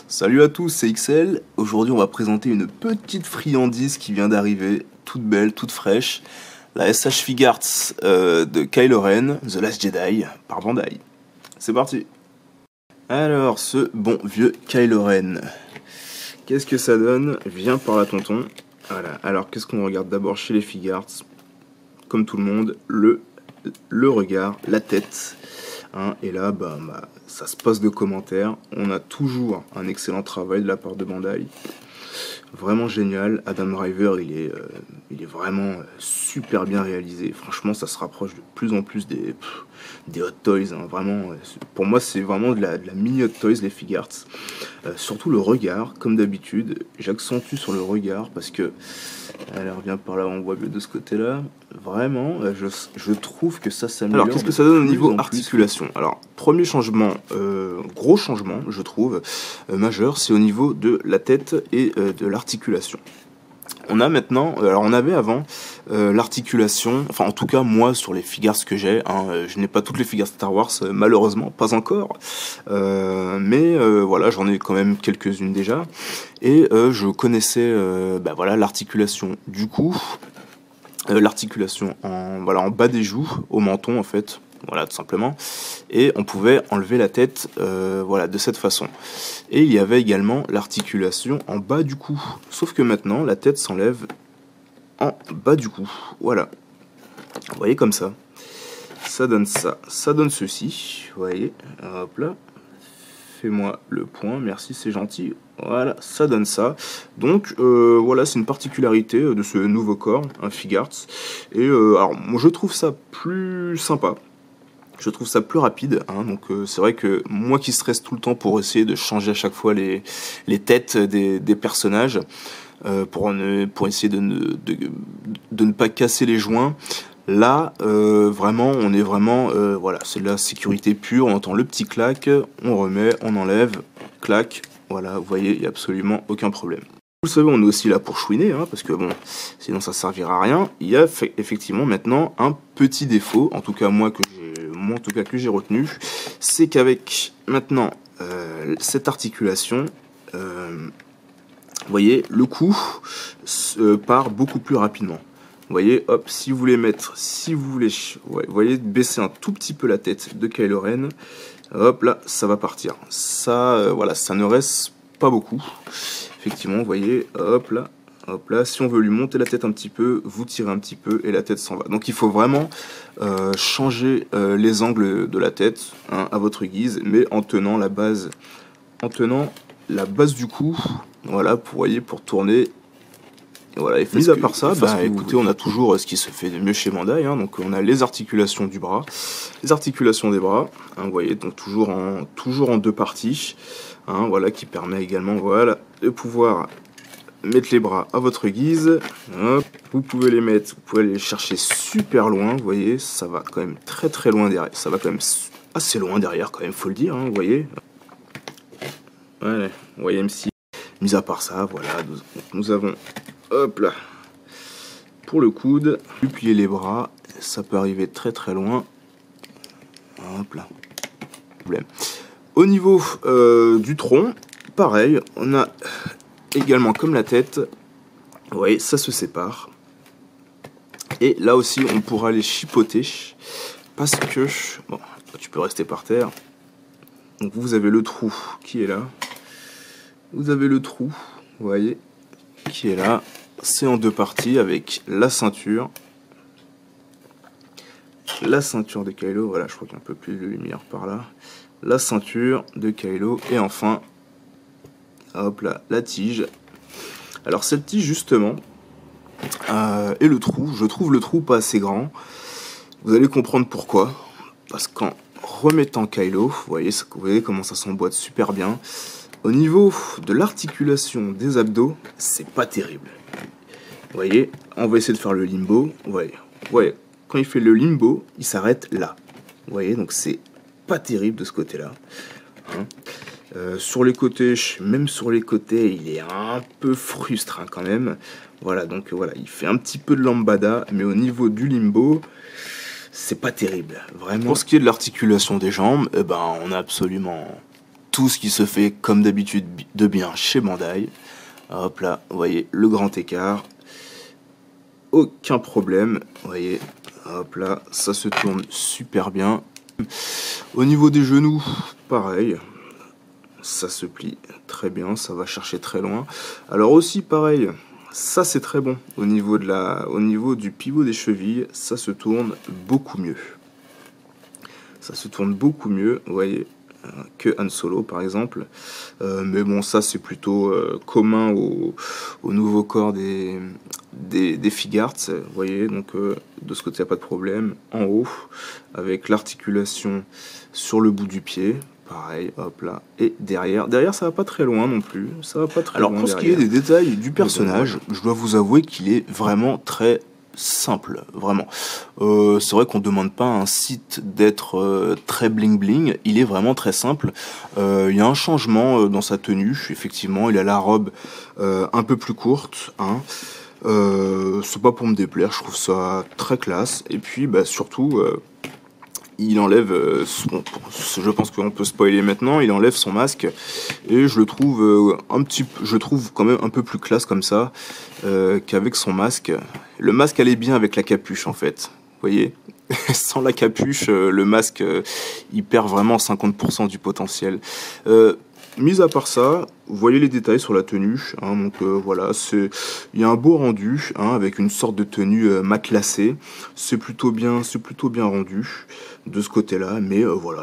Salut à tous, c'est XL. Aujourd'hui, on va présenter une petite friandise qui vient d'arriver, toute belle, toute fraîche. La SH Figuarts de Kylo Ren, The Last Jedi, par Bandai. C'est parti. Alors, ce bon vieux Kylo Ren. Qu'est-ce que ça donne? Viens par là, tonton. Voilà. Alors, qu'est-ce qu'on regarde d'abord chez les Figuarts? Comme tout le monde, le regard, la tête. Hein, et là, ça se passe de commentaires. On a toujours un excellent travail de la part de Bandai. Vraiment génial. Adam Driver, il est vraiment super bien réalisé. Franchement, ça se rapproche de plus en plus des Hot Toys. Hein. Vraiment, pour moi, c'est vraiment de la mini Hot Toys, les Figuarts. Surtout le regard, comme d'habitude. J'accentue sur le regard parce que... Alors, viens par là, on voit mieux de ce côté-là. Vraiment, je trouve que ça s'améliore. Alors, qu'est-ce que ça donne au niveau articulation? Alors, premier changement, gros changement, je trouve, majeur, c'est au niveau de la tête et de l'articulation. On a maintenant, alors on avait avant l'articulation, enfin en tout cas moi sur les Figuarts que j'ai, hein, je n'ai pas toutes les Figuarts Star Wars, malheureusement, pas encore, mais voilà, j'en ai quand même quelques-unes déjà, et je connaissais voilà, l'articulation du cou, l'articulation en bas des joues, au menton en fait, voilà tout simplement, et on pouvait enlever la tête voilà, de cette façon. Et il y avait également l'articulation en bas du cou, sauf que maintenant la tête s'enlève en bas du cou, voilà. Vous voyez comme ça, ça donne ça, ça donne ceci, vous voyez, hop là, fais-moi le point, merci c'est gentil. Voilà, ça donne ça. Donc voilà, c'est une particularité de ce nouveau corps, un Figuarts. Et alors, moi je trouve ça plus sympa. Je trouve ça plus rapide, hein, donc c'est vrai que moi qui stresse tout le temps pour essayer de changer à chaque fois les têtes des personnages, pour essayer de ne pas casser les joints, là vraiment on est vraiment, voilà, c'est de la sécurité pure, on entend le petit clac, on remet, on enlève, clac, voilà, vous voyez, il n'y a absolument aucun problème. Vous le savez, on est aussi là pour chouiner, hein, parce que bon, sinon ça servira à rien. Il y a effectivement maintenant un petit défaut, en tout cas moi que j'ai retenu, c'est qu'avec maintenant cette articulation, vous voyez, le coup part beaucoup plus rapidement. Vous voyez, hop, si vous voulez ouais, vous voyez, baisser un tout petit peu la tête de Kylo Ren, hop là, ça va partir. Ça, voilà, ça ne reste pas beaucoup. Effectivement, vous voyez, hop là, si on veut lui monter la tête un petit peu, vous tirez un petit peu et la tête s'en va. Donc il faut vraiment changer les angles de la tête, hein, à votre guise, mais en tenant la base du cou, voilà, pour tourner. Et voilà, et mis à part ça, écoutez, on a toujours ce qui se fait de mieux chez Bandai, hein, donc on a les articulations du bras, les articulations des bras, hein, vous voyez, donc toujours en deux parties, hein, voilà, qui permet également, voilà, de pouvoir mettre les bras à votre guise. Hop, vous pouvez les chercher super loin, vous voyez, ça va quand même très très loin derrière, ça va quand même assez loin derrière quand même, faut le dire, hein, vous voyez. Voilà, vous voyez, même si, mis à part ça, voilà, nous avons, hop là, pour le coude, plier les bras, ça peut arriver très très loin, hop là, problème. Au niveau du tronc, pareil, on a également comme la tête, vous voyez, ça se sépare. Et là aussi, on pourra les chipoter parce que, bon, tu peux rester par terre. Donc vous avez le trou qui est là. Vous avez le trou, vous voyez, qui est là. C'est en deux parties avec la ceinture. La ceinture de Kylo, voilà, je crois qu'il y a un peu plus de lumière par là. La ceinture de Kylo et enfin, hop là, la tige. Alors cette tige justement, et le trou, je trouve le trou pas assez grand. Vous allez comprendre pourquoi. Parce qu'en remettant Kylo, vous voyez comment ça s'emboîte super bien. Au niveau de l'articulation des abdos, c'est pas terrible. Vous voyez, on va essayer de faire le limbo. Vous voyez, quand il fait le limbo, il s'arrête là. Vous voyez, donc c'est pas terrible de ce côté-là. Hein. Sur les côtés, même sur les côtés, il est un peu frustre, hein, quand même. Voilà, donc voilà, il fait un petit peu de lambada, mais au niveau du limbo, c'est pas terrible, vraiment. Pour ce qui est de l'articulation des jambes, on a absolument tout ce qui se fait comme d'habitude de bien chez Bandai. Hop là, vous voyez le grand écart. Aucun problème, vous voyez, hop là, ça se tourne super bien. Au niveau des genoux, pareil, ça se plie très bien, ça va chercher très loin. Alors aussi pareil, ça c'est très bon. Au niveau du pivot des chevilles, ça se tourne beaucoup mieux. Ça se tourne beaucoup mieux, vous voyez, que Han Solo par exemple. Mais bon, ça c'est plutôt commun au nouveau corps des Figuarts, vous voyez, donc de ce côté il n'y a pas de problème. En haut, avec l'articulation sur le bout du pied, pareil, hop là, et derrière ça va pas très loin non plus, ça va pas très loin. Alors pour ce qui est des détails du personnage, je dois vous avouer qu'il est vraiment très simple, vraiment. C'est vrai qu'on ne demande pas à un site d'être très bling bling, il est vraiment très simple. Il y a un changement dans sa tenue, effectivement, il a la robe un peu plus courte, hein. C'est pas pour me déplaire, je trouve ça très classe. Et puis bah, surtout, il enlève, je pense qu'on peut spoiler maintenant, il enlève son masque et je le trouve je trouve quand même un peu plus classe comme ça qu'avec son masque. Le masque allait bien avec la capuche en fait, vous voyez. Sans la capuche, le masque il perd vraiment 50% du potentiel. Mis à part ça, vous voyez les détails sur la tenue, hein, donc voilà, il y a un beau rendu, hein, avec une sorte de tenue matelassée. C'est plutôt bien rendu de ce côté-là, mais voilà,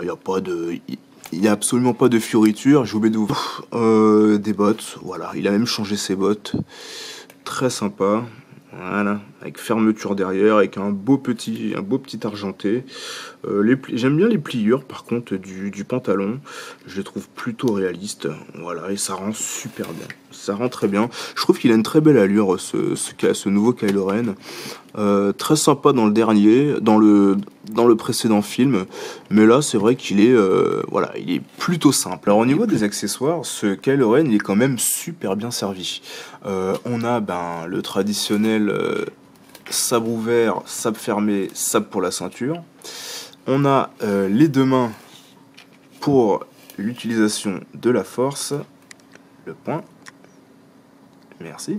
il y a absolument pas de fioriture. J'ai oublié de vous des bottes, voilà, il a même changé ses bottes, très sympa. Voilà, avec fermeture derrière, avec un beau petit argenté. J'aime bien les pliures par contre du pantalon, je les trouve plutôt réalistes, voilà, et ça rend super bien, ça rend très bien. Je trouve qu'il a une très belle allure ce nouveau Kylo Ren, très sympa dans le dernier, dans le précédent film, mais là c'est vrai qu'il est voilà, il est plutôt simple. Alors au niveau des accessoires, ce Kylo Ren il est quand même super bien servi. On a le traditionnel sabre ouvert, sabre fermé, sabre pour la ceinture. On a les deux mains pour l'utilisation de la force, le point, merci.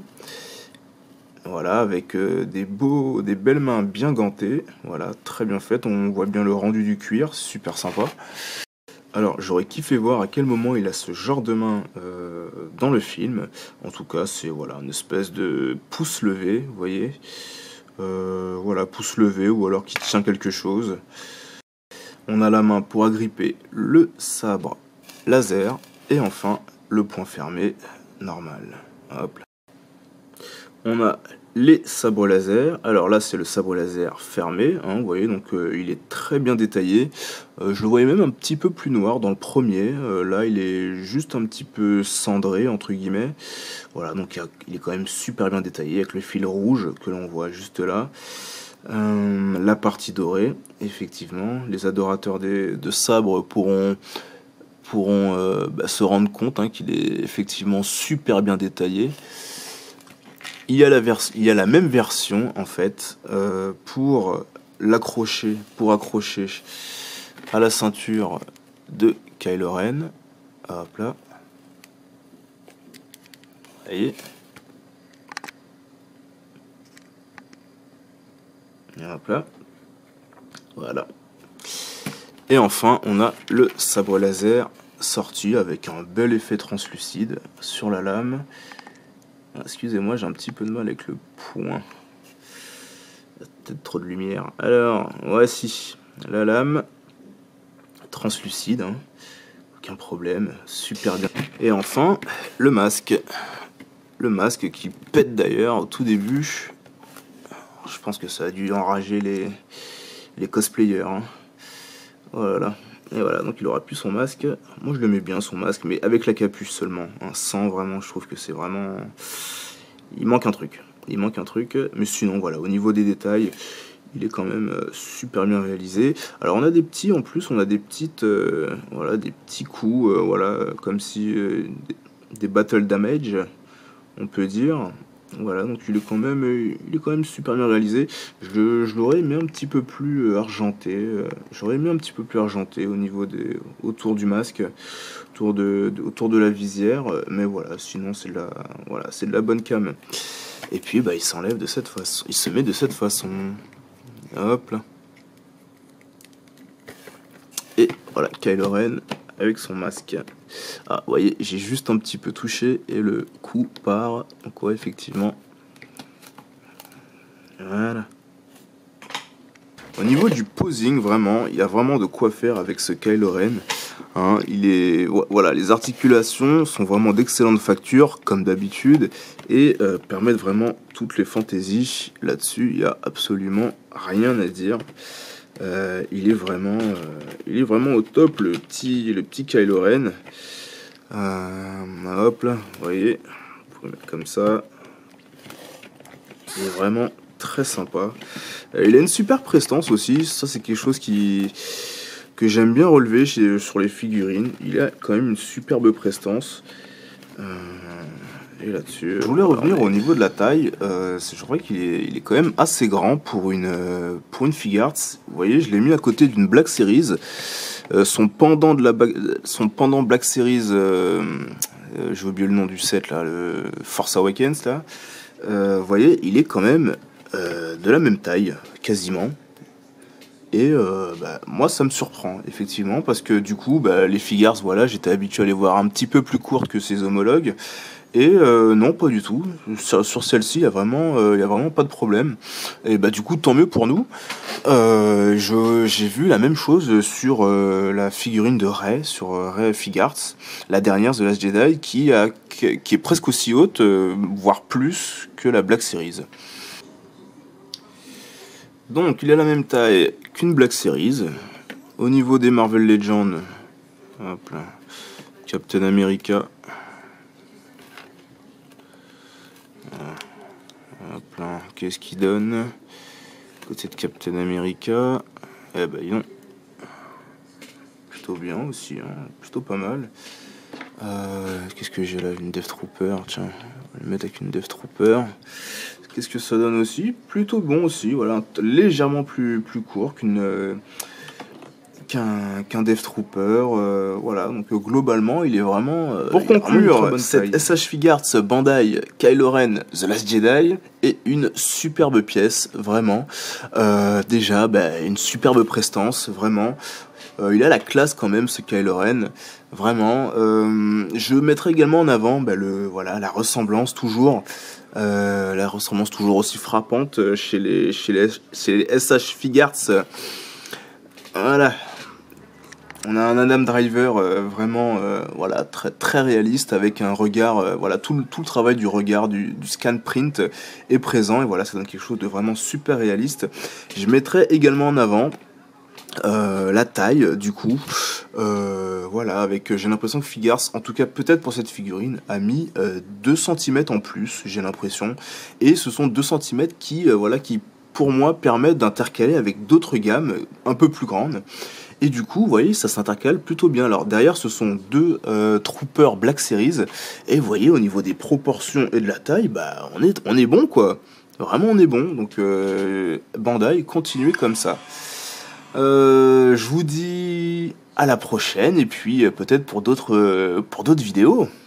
Voilà, avec des belles mains bien gantées, voilà, très bien faites, on voit bien le rendu du cuir, super sympa. Alors j'aurais kiffé voir à quel moment il a ce genre de main dans le film. En tout cas c'est voilà, une espèce de pouce levé, vous voyez, voilà, pouce levé ou alors qui tient quelque chose. On a la main pour agripper le sabre laser et enfin le point fermé normal. Hop là. On a les sabres laser. Alors là c'est le sabre laser fermé, hein, vous voyez, donc il est très bien détaillé. Je le voyais même un petit peu plus noir dans le premier. Là il est juste un petit peu cendré entre guillemets. Voilà, donc il est quand même super bien détaillé avec le fil rouge que l'on voit juste là. La partie dorée, effectivement, les adorateurs de sabre pourront se rendre compte hein, qu'il est effectivement super bien détaillé. Il y a la même version en fait pour accrocher à la ceinture de Kylo Ren. Hop là, vous voyez. Et hop là, voilà. Et enfin, on a le sabre laser sorti avec un bel effet translucide sur la lame. Excusez-moi, j'ai un petit peu de mal avec le point. Il y a peut-être trop de lumière. Alors, voici la lame translucide, hein. Aucun problème, super bien. Et enfin, le masque. Le masque qui pète d'ailleurs au tout début. Je pense que ça a dû enrager les cosplayers, hein. Voilà. Et voilà, donc il aura plus son masque. Moi je le mets bien son masque, mais avec la capuche seulement, hein. Sans vraiment, je trouve que c'est vraiment... Il manque un truc. Il manque un truc, mais sinon voilà, au niveau des détails, il est quand même super bien réalisé. Alors on a des petits, en plus, on a des petites... voilà, des petits coups, voilà, comme si... des battle damage, on peut dire. Voilà, donc il est quand même super bien réalisé. Je l'aurais aimé un petit peu plus argenté. J'aurais aimé un petit peu plus argenté au niveau autour du masque, autour de la visière. Mais voilà, sinon c'est de la bonne cam. Et puis bah il s'enlève de cette façon, il se met de cette façon. Hop là. Et voilà, Kylo Ren avec son masque. Ah, vous voyez, j'ai juste un petit peu touché et le coup part. Donc ouais, effectivement. Voilà. Au niveau du posing, vraiment, il y a vraiment de quoi faire avec ce Kylo Ren. Hein, voilà, les articulations sont vraiment d'excellente facture, comme d'habitude, et permettent vraiment toutes les fantaisies. Là-dessus, il n'y a absolument rien à dire. Il est vraiment au top, le petit Kylo Ren. Hop là, vous voyez, vous pouvez mettre comme ça. Il est vraiment très sympa. Il a une super prestance aussi, ça c'est quelque chose que j'aime bien relever sur les figurines. Il a quand même une superbe prestance. Et là-dessus, je voulais revenir au niveau de la taille. Je crois il est quand même assez grand pour une Figuarts. Vous voyez, je l'ai mis à côté d'une Black Series. Son pendant Black Series, j'ai oublié le nom du set là, le Force Awakens là. Vous voyez, il est quand même de la même taille, quasiment. Et bah, moi, ça me surprend, effectivement, parce que du coup, bah, les Figars, voilà, j'étais habitué à les voir un petit peu plus courtes que ses homologues. Et non, pas du tout. Sur celle-ci, il y a vraiment pas de problème. Et bah du coup, tant mieux pour nous. J'ai vu la même chose sur la figurine de Rey, sur Rey Figuarts, la dernière The Last Jedi, qui est presque aussi haute, voire plus que la Black Series. Donc, il a la même taille qu'une Black Series. Au niveau des Marvel Legends, hop là, Captain America. Hop là, qu'est-ce qu'il donne? Côté de Captain America, eh ben non. Plutôt bien aussi, hein, plutôt pas mal. Qu'est-ce que j'ai là? Une Death Trooper, tiens, on va le mettre avec une Death Trooper. Qu'est-ce que ça donne aussi? Plutôt bon aussi, voilà, légèrement plus court qu'un Death Trooper, voilà, donc globalement il est vraiment... pour conclure, cette SH Figuarts Bandai Kylo Ren The Last Jedi est une superbe pièce, vraiment. Déjà, bah, une superbe prestance, vraiment. Il a la classe quand même, ce Kylo Ren, vraiment. Je mettrai également en avant bah, la ressemblance toujours. La ressemblance toujours aussi frappante chez les SH Figuarts. Voilà. On a un Adam Driver vraiment voilà, très réaliste avec un regard, voilà, tout le travail du regard, du scan print est présent et voilà, ça donne quelque chose de vraiment super réaliste. Je mettrai également en avant la taille du coup, voilà, avec j'ai l'impression que Figars, en tout cas peut-être pour cette figurine, a mis 2 cm en plus, j'ai l'impression, et ce sont 2 cm qui, voilà, qui pour moi permettent d'intercaler avec d'autres gammes un peu plus grandes. Et du coup, vous voyez, ça s'intercale plutôt bien. Alors derrière, ce sont 2 Trooper Black Series. Et vous voyez, au niveau des proportions et de la taille, bah, on est bon, quoi. Vraiment, on est bon. Donc, Bandai, continuez comme ça. Je vous dis à la prochaine. Et puis, peut-être pour d'autres vidéos.